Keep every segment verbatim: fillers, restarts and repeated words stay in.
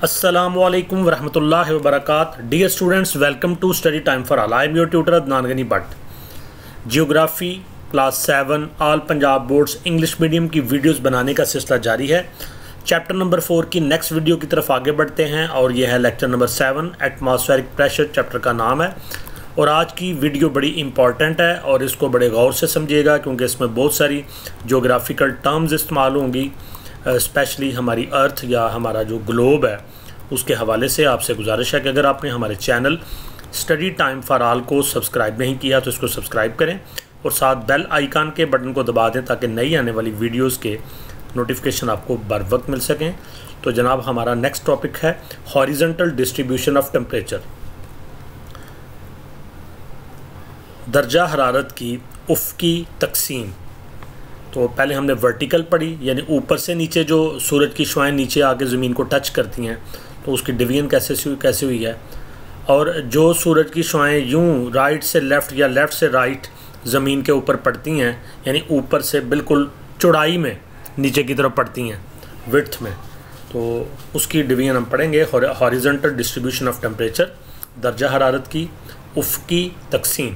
अस्सलामुअलैकुम वरहमतुल्लाहि वबरकातुहू। Dear students, welcome to study time for all. I am your tutor Adnan Gani Bhatt. Geography class seven all Punjab boards English medium की वीडियोस बनाने का सिलसिला जारी है। चैप्टर नंबर फोर की नेक्स्ट वीडियो की तरफ आगे बढ़ते हैं और यह है lecture number seven, atmospheric pressure chapter का नाम है। और आज की वीडियो बड़ी इंपॉर्टेंट है और इसको बड़े गौर से समझिएगा क्योंकि इसमें बहुत सारी जियोग्राफिकल टर्म्स इस्तेमाल होंगी, स्पेशली हमारी अर्थ या हमारा जो ग्लोब है उसके हवाले से। आपसे गुजारिश है कि अगर आपने हमारे channel study time for all को सब्सक्राइब नहीं किया तो इसको सब्सक्राइब करें और साथ बेल आइकन के बटन को दबा दें ताकि नई आने वाली वीडियोस के नोटिफिकेशन आपको बर वक्त मिल सकें। तो जनाब, हमारा नेक्स्ट टॉपिक है हॉरिजॉन्टल डिस्ट्रीब्यूशन ऑफ टेम्परेचर, दर्जा हरारत की उफ़क़ी तकसीम। तो पहले हमने वर्टिकल पढ़ी, यानी ऊपर से नीचे जो सूरज की शुआएं नीचे आके ज़मीन को टच करती हैं तो उसकी डिवीजन कैसे कैसे हुई है। और जो सूरज की शुआएं यूं राइट से लेफ़्ट या लेफ़्ट से राइट ज़मीन के ऊपर पड़ती हैं, यानी ऊपर से बिल्कुल चौड़ाई में नीचे की तरफ पड़ती हैं विड्थ में, तो उसकी डिवीजन हम पढ़ेंगे। हॉरिजॉन्टल डिस्ट्रीब्यूशन ऑफ टेम्परेचर, दर्जा हरारत की उफ़क़ी तकसीम।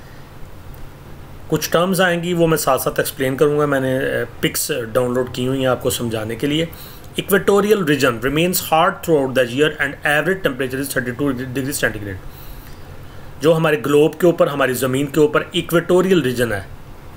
कुछ टर्म्स आएंगी वो मैं साथ साथ एक्सप्लेन करूंगा। मैंने पिक्स डाउनलोड की हुई हैं आपको समझाने के लिए। Equatorial region remains hot throughout the year and average temperature is thirty two degree centigrade. जो हमारे ग्लोब के ऊपर, हमारी ज़मीन के ऊपर इक्वेटोरियल रीजन है,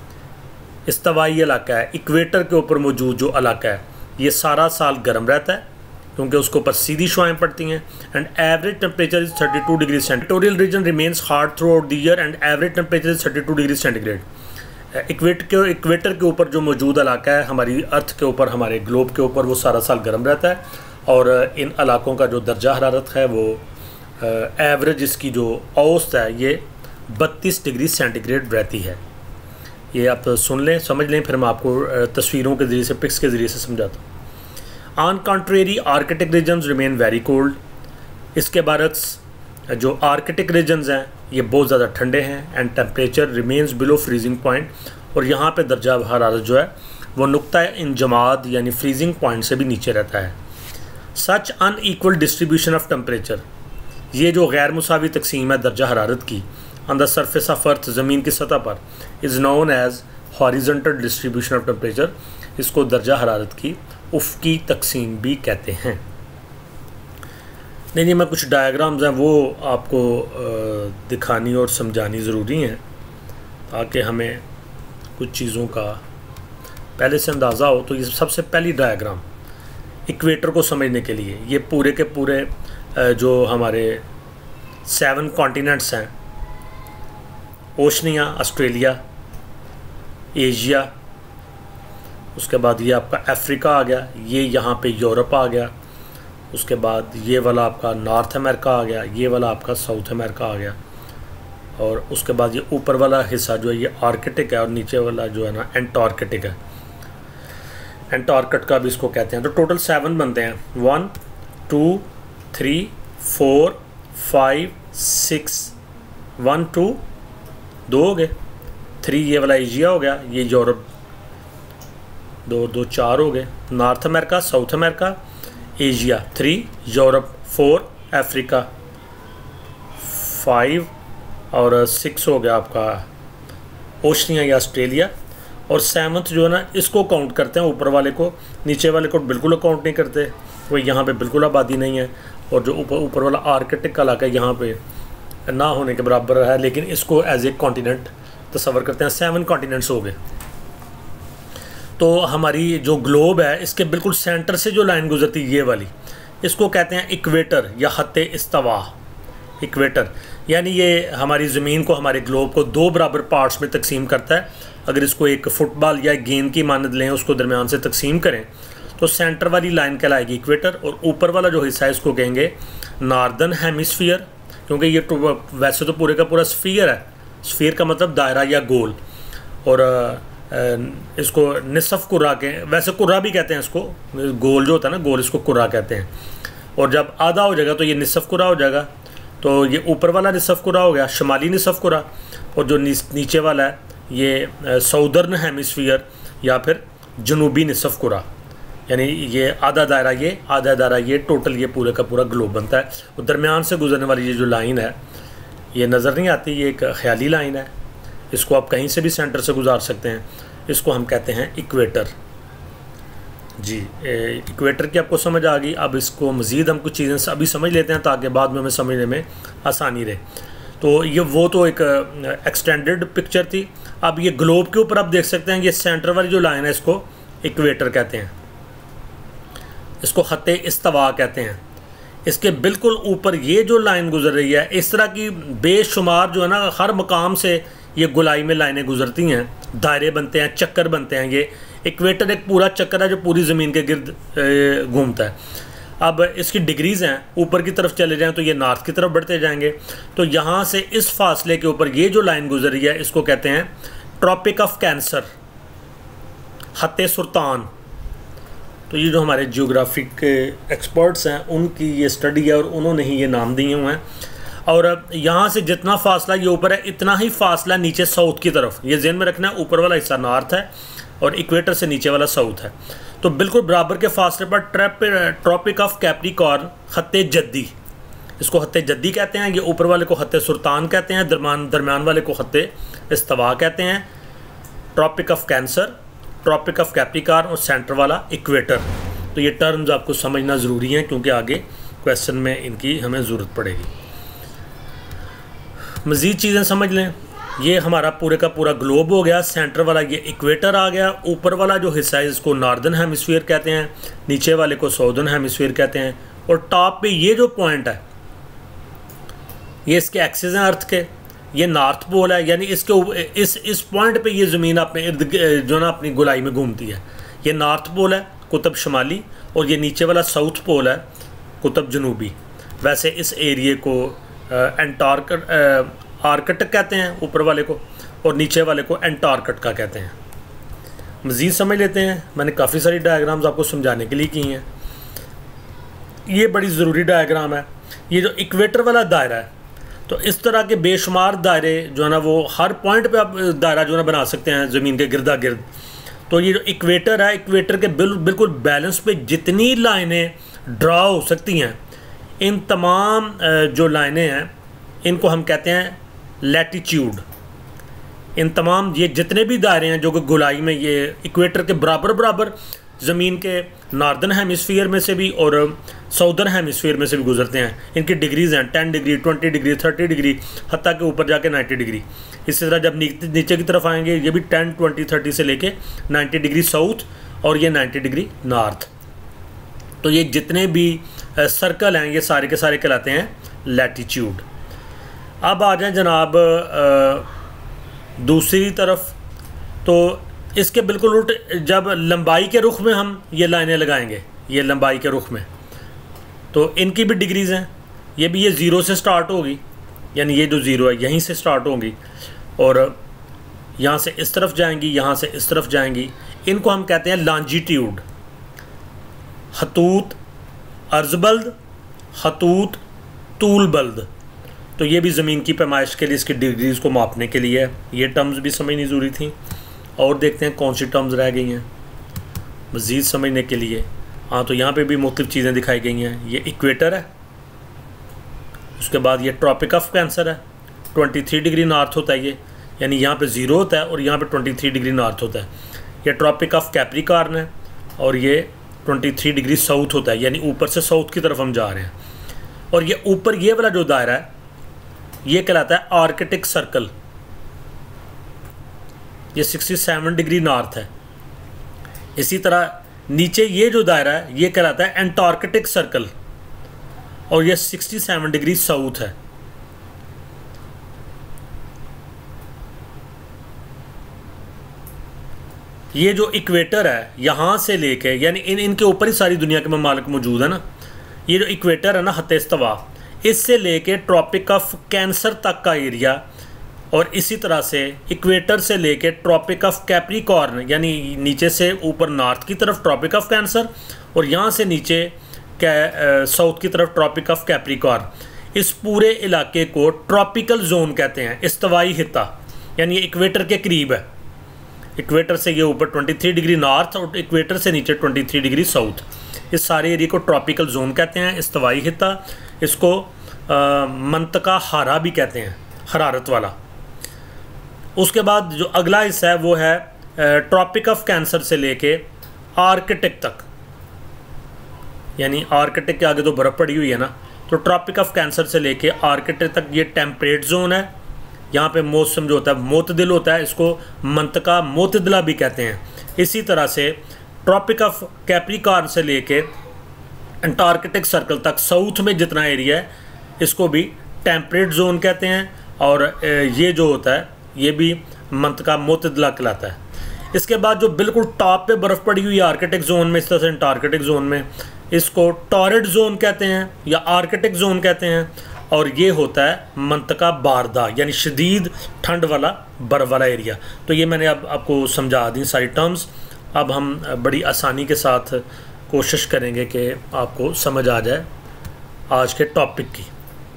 इस्तवाई इलाका है, इक्वेटर के ऊपर मौजूद जो इलाका है, ये सारा साल गर्म रहता है क्योंकि उसके ऊपर सीधी शुआएं पड़ती हैं। And average temperature is thirty two degree centigrade. Equatorial region remains hot throughout the year and average temperature is thirty two degree centigrade. इक्वेट के इक्वेटर के ऊपर जो मौजूद इलाका है, हमारी अर्थ के ऊपर, हमारे ग्लोब के ऊपर, वो सारा साल गर्म रहता है। और इन इलाकों का जो दर्जा हरारत है वो एवरेज, इसकी जो औसत है ये बत्तीस डिग्री सेंटीग्रेड रहती है। ये आप सुन लें, समझ लें, फिर मैं आपको तस्वीरों के ज़रिए से, पिक्स के ज़रिए से समझाता हूँ। On contrary Arctic regions remain very cold. इसके बरक्स जो आर्कटिक रीजन्स हैं ये बहुत ज़्यादा ठंडे हैं। And temperature remains below freezing point. और यहाँ पे दर्जा हरारत जो है वो नुक्ता इंजमाद यानी फ्रीजिंग पॉइंट से भी नीचे रहता है। Such unequal distribution of temperature, ये जो गैर मुसावी तकसीम है दर्जा हरारत की on the surface of earth, ज़मीन की सतह पर, is known as horizontal distribution of temperature. इसको दर्जा हरारत की उफ़क़ी तकसीम भी कहते हैं। नहीं नहीं मैं कुछ डायग्राम्स हैं वो आपको दिखानी और समझानी ज़रूरी हैं ताकि हमें कुछ चीज़ों का पहले से अंदाज़ा हो। तो ये सबसे पहली डायग्राम इक्वेटर को समझने के लिए, ये पूरे के पूरे जो हमारे सेवन कॉन्टिनेंट्स हैं, ओशनिया, ऑस्ट्रेलिया, एशिया, उसके बाद ये आपका अफ्रीका आ गया, ये यहाँ पे यूरोप आ गया, उसके बाद ये वाला आपका नॉर्थ अमेरिका आ गया, ये वाला आपका साउथ अमेरिका आ गया, और उसके बाद ये ऊपर वाला हिस्सा जो है ये आर्कटिक है और नीचे वाला जो है ना एंटार्कटिक है। एंटार्कटिका भी इसको कहते हैं। तो टोटल सेवन बनते हैं, one two three four five six, one two दो हो गए, थ्री ये वाला एशिया हो गया, ये यूरोप, दो दो चार हो गए, North America, South America, Asia, three Europe, four Africa, five और सिक्स हो गया आपका ओशनिया या ऑस्ट्रेलिया। और सेवंथ जो है ना इसको काउंट करते हैं, ऊपर वाले को, नीचे वाले को बिल्कुल काउंट नहीं करते, वो यहाँ पे बिल्कुल आबादी नहीं है। और जो ऊपर ऊपर वाला आर्कटिक का इलाका यहाँ पे ना होने के बराबर है, लेकिन इसको एज ए कॉन्टिनेंट तस्वर करते हैं। सेवन कॉन्टिनेंट्स हो गए। तो हमारी जो ग्लोब है इसके बिल्कुल सेंटर से जो लाइन गुजरती है ये वाली, इसको कहते हैं इक्वेटर या खत्ते इस्तवा। इक्वेटर यानी ये हमारी ज़मीन को, हमारे ग्लोब को दो बराबर पार्ट्स में तकसीम करता है। अगर इसको एक फुटबॉल या गेंद की मानद लें, उसको दरमियान से तकसीम करें तो सेंटर वाली लाइन कहलाएगी इक्वेटर। और ऊपर वाला जो हिस्सा है इसको कहेंगे नॉर्दर्न हेमिस्फीयर, क्योंकि ये तो वैसे तो पूरे का पूरा स्फीयर है। स्फीयर का मतलब दायरा या गोल। और इसको निसफ कुर्रा के, वैसे कुर्रा भी कहते हैं इसको, गोल जो होता है ना गोल, इसको कुर्रा कहते हैं। और जब आधा हो जाएगा तो ये निसफ कुर्रा हो जाएगा। तो ये ऊपर वाला निसफ कुर्रा हो गया, शुमाली निसफ कुर्रा। और जो नीचे वाला है ये साउदर्न हेमिस्फीयर या फिर जनूबी निसफ कुर्रा। यानी ये आधा दायरा ये आधा दायरा ये, टोटल ये पूरे का पूरा ग्लोब बनता है। और दरमियान से गुजरने वाली ये जो लाइन है ये नज़र नहीं आती, ये एक ख्याली लाइन है, इसको आप कहीं से भी सेंटर से गुजार सकते हैं, इसको हम कहते हैं इक्वेटर। जी इक्वेटर की आपको समझ आ गई। अब इसको मज़ीद हम कुछ चीज़ें अभी समझ लेते हैं ताकि बाद में हमें समझने में आसानी रहे। तो ये वो तो एक एक्सटेंडेड पिक्चर थी। अब ये ग्लोब के ऊपर आप देख सकते हैं, ये सेंटर वाली जो लाइन है इसको इक्वेटर कहते हैं, इसको ख़त्ते इस्तवा कहते हैं। इसके बिल्कुल ऊपर ये जो लाइन गुजर रही है, इस तरह की बेशुमार जो है ना हर मकाम से ये गोलाई में लाइनें गुजरती हैं, दायरे बनते हैं, चक्कर बनते हैं। ये इक्वेटर एक पूरा चक्कर है जो पूरी ज़मीन के गिर्द घूमता है। अब इसकी डिग्रीज़ हैं, ऊपर की तरफ चले जाएं तो ये नॉर्थ की तरफ बढ़ते जाएंगे। तो यहाँ से इस फासले के ऊपर ये जो लाइन गुजर रही है इसको कहते हैं ट्रॉपिक ऑफ कैंसर, ख़त्ते सुल्तान। तो ये जो हमारे जियोग्राफिक एक्सपर्ट्स हैं उनकी ये स्टडी है और उन्होंने ही ये नाम दिए हुए हैं। और यहाँ से जितना फासला ये ऊपर है इतना ही फासला नीचे साउथ की तरफ, ये ज़हन में रखना है, ऊपर वाला हिस्सा नॉर्थ है और इक्वेटर से नीचे वाला साउथ है। तो बिल्कुल बराबर के फासले पर ट्रैप ट्रॉपिक ऑफ कैप्रिकॉर्न, ख़त्ते जद्दी, इसको ख़त्ते जद्दी कहते हैं। ये ऊपर वाले को ख़त्ते सुल्तान कहते हैं, दरमान दरमियान वाले को ख़त्ते इस्तवा कहते हैं। Tropic of Cancer, Tropic of Capricorn और सेंटर वाला इक्वेटर। तो ये टर्म्स आपको समझना ज़रूरी हैं क्योंकि आगे क्वेश्चन में इनकी हमें ज़रूरत पड़ेगी। मज़ीद चीज़ें समझ लें, ये हमारा पूरे का पूरा ग्लोब हो गया, सेंटर वाला ये इक्वेटर आ गया, ऊपर वाला जो हिस्सा है इसको नॉर्दर्न हेमिस्फीयर कहते हैं, नीचे वाले को साउदर्न हेमिस्फीयर कहते हैं। और टॉप पे ये जो पॉइंट है ये इसके एक्सिस हैं अर्थ के, ये नॉर्थ पोल है, यानी इसके इस इस पॉइंट पे ये ज़मीन अपने इर्द जो ना अपनी गोलाई में घूमती है। ये नॉर्थ पोल है, कुतुब शुमाली, और ये नीचे वाला साउथ पोल है, कुतुब जनूबी। वैसे इस एरिए को एंटार्क आर्कटिक कहते हैं ऊपर वाले को, और नीचे वाले को एंटार्कटिका कहते हैं। मज़ीद समझ लेते हैं, मैंने काफ़ी सारी डायग्राम्स आपको समझाने के लिए की हैं। ये बड़ी ज़रूरी डायग्राम है। ये जो इक्वेटर वाला दायरा है, तो इस तरह के बेशुमार दायरे जो है ना वो हर पॉइंट पे आप दायरा जो है ना बना सकते हैं ज़मीन के गिरदा गिर्द। तो ये जो इक्वेटर है, इक्वेटर के बिल, बिल्कुल बैलेंस पे जितनी लाइनें ड्रा हो सकती हैं, इन तमाम जो लाइनें हैं इनको हम कहते हैं लैटिट्यूड। इन तमाम ये जितने भी दायरे हैं जो कि गोलाई में ये इक्वेटर के बराबर बराबर ज़मीन के नॉर्दर्न हेमिस्फीयर में से भी और साउदर्न हेमिस्फीयर में से भी गुजरते हैं, इनकी डिग्रीज़ हैं ten degree, twenty degree, thirty degree, हत्ता के ऊपर जाके नाइन्टी डिग्री। इसी तरह जब नीचे की तरफ आएंगे ये भी टेन, ट्वेंटी, थर्टी से लेके नाइन्टी डिग्री साउथ और ये नाइन्टी डिग्री नॉर्थ। तो ये जितने भी सर्कल हैं ये सारे के सारे कहलाते हैं लैटिट्यूड। अब आ जाए जनाब दूसरी तरफ, तो इसके बिल्कुल उल्ट जब लंबाई के रुख में हम ये लाइनें लगाएंगे, ये लंबाई के रुख में, तो इनकी भी डिग्रीज़ हैं। ये भी ये ज़ीरो से स्टार्ट होगी, यानी ये जो ज़ीरो है यहीं से स्टार्ट होंगी और यहाँ से इस तरफ जाएंगी, यहाँ से इस तरफ जाएंगी। इनको हम कहते हैं लॉन्जिट्यूड। खतूत अर्ज़बल्द, खतूत तूलबल्द। तो ये भी ज़मीन की पैमाइश के लिए, इसकी डिग्रीज़ को मापने के लिए है। ये टर्म्स भी समझनी ज़रूरी थी। और देखते हैं कौन सी टर्म्स रह गई हैं मज़ीद समझने के लिए। हाँ, तो यहाँ पे भी मुख्तलिफ़ चीज़ें दिखाई गई हैं। ये इक्वेटर है, उसके बाद ये ट्रॉपिक ऑफ कैंसर है, तेईस डिग्री नॉर्थ होता है ये, यानी यहाँ पे ज़ीरो होता है और यहाँ पे तेईस डिग्री नॉर्थ होता है। ये ट्रॉपिक ऑफ कैप्रिकॉर्न है और ये तेईस डिग्री साउथ होता है, यानी ऊपर से साउथ की तरफ हम जा रहे हैं। और ये ऊपर ये वाला जो दायरा है ये कहलाता है आर्कटिक सर्कल, ये सड़सठ डिग्री नॉर्थ है। इसी तरह नीचे ये जो दायरा है ये कहलाता है एंटार्कटिक सर्कल और ये सड़सठ डिग्री साउथ है। ये जो इक्वेटर है यहाँ से लेके, यानी इन इनके ऊपर ही सारी दुनिया के ममालिक मौजूद है ना। ये जो इक्वेटर है ना ख़त्ते इस्तवा, इससे लेके ट्रॉपिक ऑफ कैंसर तक का एरिया, और इसी तरह से इक्वेटर से लेके ट्रॉपिक ऑफ कैप्रिकॉर्न, यानी नीचे से ऊपर नॉर्थ की तरफ ट्रॉपिक ऑफ कैंसर और यहाँ से नीचे साउथ की तरफ ट्रॉपिक ऑफ कैप्रिकॉर्न। इस पूरे इलाके को ट्रॉपिकल जोन कहते हैं, इस्तवाई हित्ता, यानी इक्वेटर के करीब है। इक्वेटर से ये ऊपर तेईस डिग्री नॉर्थ और इक्वेटर से नीचे तेईस डिग्री साउथ। इस सारे एरिया को ट्रॉपिकल जोन कहते हैं, इस्तवाई खिता। इसको आ, मंतका हारा भी कहते हैं, हरारत वाला। उसके बाद जो अगला हिस्सा है वो है ट्रॉपिक ऑफ कैंसर से लेके आर्कटिक तक, यानी आर्कटिक के आगे तो बर्फ़ पड़ी हुई है ना, तो ट्रॉपिक ऑफ कैंसर से लेके आर्कटिक तक ये टेम्परेट जोन है। यहाँ पे मौसम जो होता है मोतदिल होता है, इसको मंतका मोतदिला भी कहते हैं। इसी तरह से ट्रॉपिक ऑफ कैप्रिकॉर्न से लेके अंटार्कटिक सर्कल तक साउथ में जितना एरिया है इसको भी टेम्परेट जोन कहते हैं, और ये जो होता है ये भी मंतका मोतदिला कहलाता है। इसके बाद जो बिल्कुल टॉप पे बर्फ़ पड़ी हुई है आर्कटिक जोन में, इस तरह से अंटार्कटिक जोन में, इसको टॉरिड जोन कहते हैं या आर्कटिक जोन कहते हैं, और ये होता है मंतका बारदा, यानी शदीद ठंड वाला बर्फ़ वाला एरिया। तो ये मैंने अब आपको समझा दी सारी टर्म्स। अब हम बड़ी आसानी के साथ कोशिश करेंगे कि आपको समझ आ जाए आज के टॉपिक की।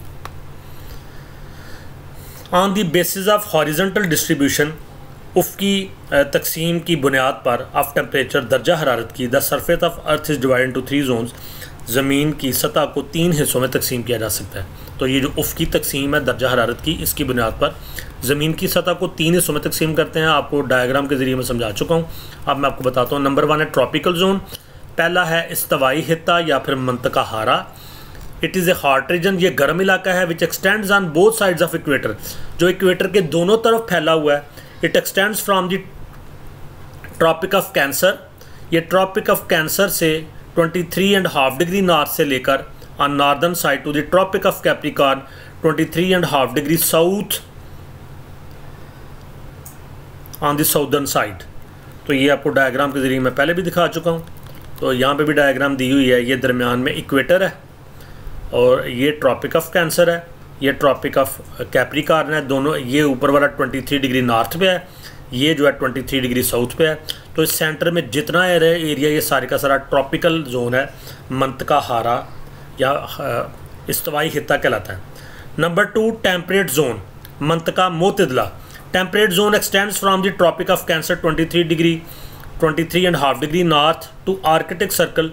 On the basis of horizontal distribution, उफ़की तकसीम की बुनियाद पर ऑफ टेम्परेचर दर्जा हरारत की, the surface of earth is divided into three zones, ज़मीन की सतह को तीन हिस्सों में तकसीम किया जा सकता है। तो ये जो उफ़की तकसीम है दर्जा हरारत की, इसकी बुनियाद पर ज़मीन की सतह को तीन हिस्सों में तकसीम करते हैं। आपको डायग्राम के ज़रिए मैं समझा चुका हूँ, अब मैं आपको बताता हूँ। नंबर वन है ट्रॉपिकल जोन, पहला है इस्तवाई खिता या फिर मंतका हारा। It is a hot region, ये गर्म इलाका है, which extends on both sides of equator, जो इक्वेटर के दोनों तरफ फैला हुआ है। It extends from the Tropic of Cancer, ये ट्रॉपिक ऑफ कैंसर से तेईस एंड हाफ डिग्री नॉर्थ से लेकर on northern side to the Tropic of Capricorn तेईस and half degree south on the southern side. तो ये आपको डायग्राम के ज़रिए मैं पहले भी दिखा चुका हूँ। तो यहाँ पे भी डायग्राम दी हुई है, ये दरमियान में इक्वेटर है और ये ट्रॉपिक ऑफ कैंसर है, ये ट्रॉपिक ऑफ कैप्रिकॉर्न है। दोनों ये ऊपर वाला तेईस डिग्री नॉर्थ पे है, ये जो है तेईस डिग्री साउथ पे है। तो इस सेंटर में जितना एरिया ये सारे का सारा ट्रॉपिकल जोन है, मंतका हारा या इस्तवाई खिता कहलाता है। नंबर टू टेम्परेट जोन, मंतका मोतदिला। Temperate zone extends from the Tropic of Cancer तेईस डिग्री तेईस and half degree north to Arctic Circle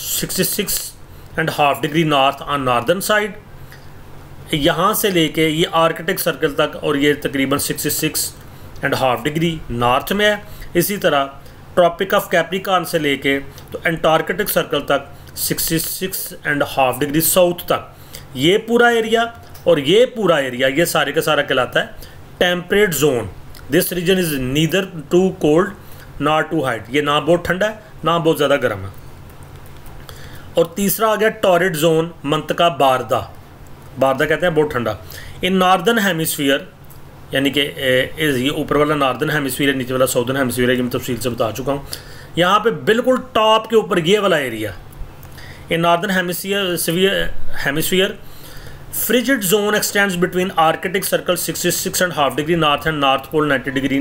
छियासठ and half degree north on northern side. यहाँ से लेके ये आर्कटिक सर्कल तक, और ये तकरीबन छियासठ एंड हाफ डिग्री नॉर्थ में है। इसी तरह ट्रॉपिक ऑफ कैप्रिकॉर्न से लेके तो अंटार्कटिक सर्कल तक छियासठ एंड हाफ डिग्री साउथ तक, ये पूरा एरिया और ये पूरा एरिया, ये सारे का सारा कहलाता है temperate zone. This region is neither too cold not too hot, ये ना बहुत ठंडा है ना बहुत ज़्यादा गर्म है। और तीसरा आ गया टॉरिड जोन, मंतका बारदा। बारदा कहते हैं बहुत ठंडा। इन नॉर्दर्न हेमिस्फीयर, यानी कि ये ऊपर वाला नॉर्दर्न हेमिस्फीयर है, नीचे वाला साउदर्न हेमिस्फीयर है, ये मैं तफसील से बता चुका हूँ। यहाँ पे बिल्कुल टॉप के ऊपर ये वाला area, in northern hemisphere hemisphere frigid zone extends between Arctic Circle छियासठ and half degree north and North Pole नब्बे degree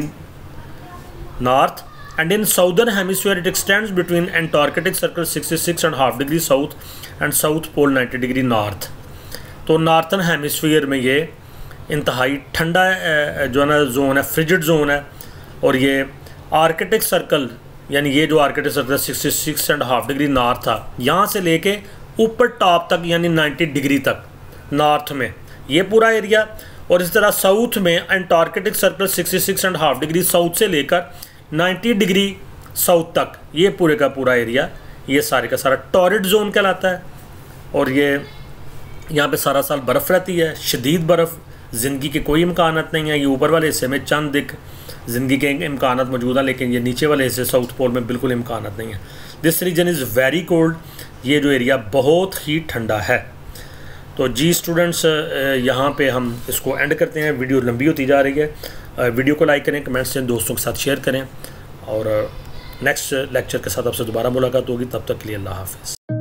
north, and in southern hemisphere it extends between Antarctic circle छियासठ and half degree south and south pole नब्बे degree north। तो northern hemisphere में ये इंतहाई ठंडा जो है ना जोन है, फ्रिजिड जोन है। और ये आर्कटिक सर्कल, यानी ये जो आर्कटिक सर्कल छियासठ एंड हाफ डिग्री नॉर्थ था, यहाँ से लेके ऊपर टॉप तक यानी नब्बे डिग्री तक नॉर्थ में ये पूरा एरिया। और इस तरह साउथ में अंटार्कटिक सर्कल छियासठ एंड हाफ डिग्री साउथ से लेकर नब्बे डिग्री साउथ तक, ये पूरे का पूरा एरिया, ये सारे का सारा टॉरिड जोन कहलाता है। और ये यहाँ पे सारा साल बर्फ़ रहती है, शदीद बर्फ़, ज़िंदगी के कोई इम्कानात नहीं है। ये ऊपर वाले हिस्से में चंद एक ज़िंदगी के इम्कानात मौजूद हैं, लेकिन ये नीचे वाले हिस्से साउथ पोल में बिल्कुल इम्कानात नहीं है। This region is very cold, ये जो एरिया बहुत ही ठंडा है। तो जी स्टूडेंट्स, यहाँ पे हम इसको एंड करते हैं, वीडियो लंबी होती जा रही है। वीडियो को लाइक करें, कमेंट्स से दोस्तों के साथ शेयर करें, और नेक्स्ट लेक्चर के साथ आपसे दोबारा मुलाकात होगी। तब तक के लिए अल्लाह हाफ़िज़।